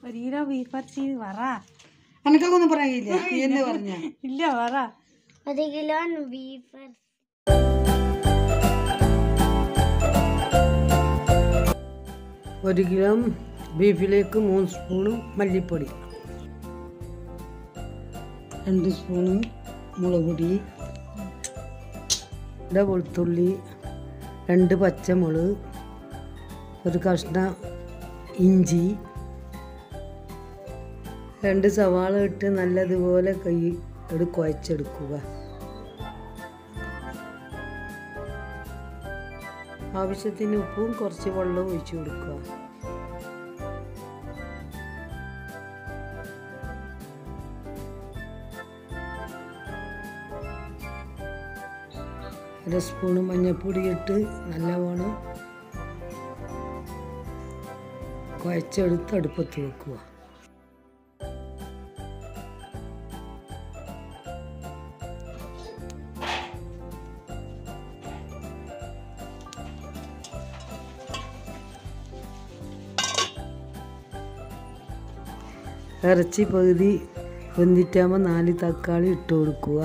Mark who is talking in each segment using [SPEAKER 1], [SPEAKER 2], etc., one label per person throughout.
[SPEAKER 1] ഒരു kilo beef ഇറച്ചി പറ.
[SPEAKER 2] അനക്കൊന്നും പറയില്ല, നീ എന്ന് പറഞ്ഞ
[SPEAKER 1] ഇല്ല പറ.
[SPEAKER 3] 1 കിലോ ബീഫ്.
[SPEAKER 2] 1 കിലോ ബീഫിലേക്ക് 3 സ്പൂണ് മല്ലിപ്പൊടി, 2 സ്പൂണ് മുളക് പൊടി, വെളുത്തുള്ളി, 2 പച്ചമുളക്, 1 കഷ്ണം ഇഞ്ചി, 2 സവാള ഇട്ട് നല്ലതുപോലെ കുഴച്ചെടുക്കുക. ആവശ്യത്തിന് ഉപ്പും കുറച്ച് വെള്ളവും ഒഴിച്ചു കൊടുക്കുക. അര സ്പൂണ് മഞ്ഞൾപ്പൊടി ഇട്ട് നല്ലവണ്ണം കുഴച്ചെടുത്ത് അടുപ്പത്ത് വെക്കുക. ഇറച്ചി പകുതി വെന്തിട്ടാകുമ്പോൾ 4 തക്കാളി ഇട്ട് കൊടുക്കുക.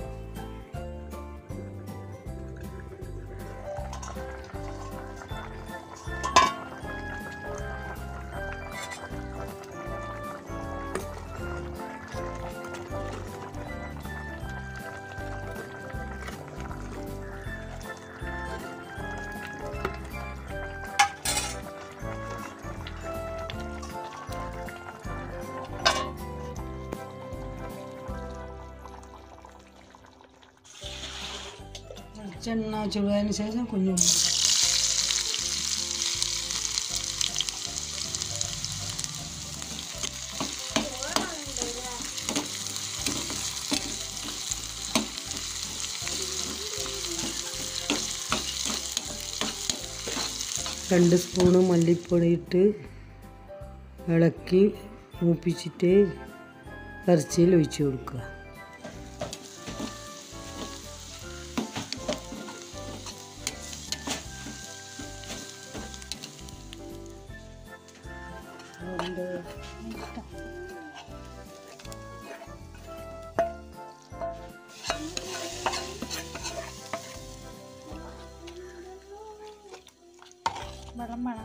[SPEAKER 2] വെളിച്ചെണ്ണ ചൂടായതിന് ശേഷം കുഞ്ഞുള്ളി, രണ്ട് സ്പൂണ് മല്ലിപ്പൊടി ഇട്ട് ഇളക്കി മൂപ്പിച്ചിട്ട് ഇറച്ചിയിൽ ഒഴിച്ച് കൊടുക്കുക.
[SPEAKER 1] വെള്ളം വേണം.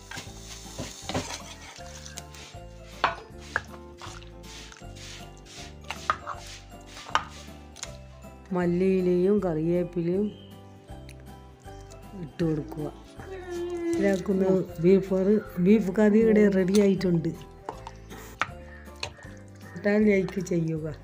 [SPEAKER 2] മല്ലിയിലയും കറിവേപ്പിലയും ഇട്ട് കൊടുക്കുക. ഇതാക്കുന്ന ബീഫ് കറി ഇവിടെ റെഡി ആയിട്ടുണ്ട്. ലൈക്ക് ചെയ്യുക.